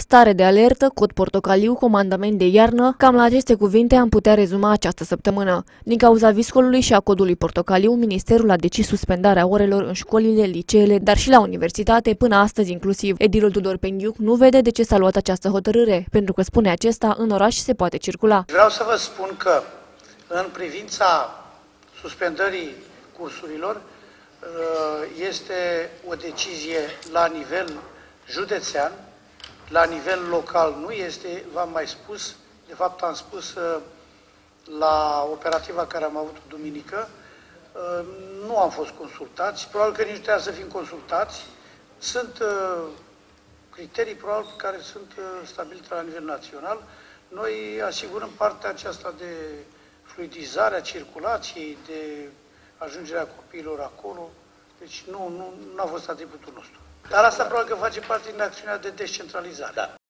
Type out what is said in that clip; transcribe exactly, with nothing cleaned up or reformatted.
Stare de alertă, cod portocaliu, comandament de iarnă, cam la aceste cuvinte am putea rezuma această săptămână. Din cauza viscolului și a codului portocaliu, Ministerul a decis suspendarea orelor în școlile, liceele, dar și la universitate, până astăzi inclusiv. Edilul Tudor Penghiuc nu vede de ce s-a luat această hotărâre, pentru că, spune acesta, în oraș se poate circula. Vreau să vă spun că, în privința suspendării cursurilor, este o decizie la nivel județean. La nivel local nu este, v-am mai spus, de fapt am spus la operativa care am avut duminică, nu am fost consultați, probabil că nici nu trebuie să fim consultați. Sunt criterii probabil care sunt stabilite la nivel național. Noi asigurăm partea aceasta de fluidizare a circulației, de ajungerea copiilor acolo. Deci nu, nu, nu a fost atributul nostru. Dar asta probabil că face parte din acțiunea de descentralizare. Da.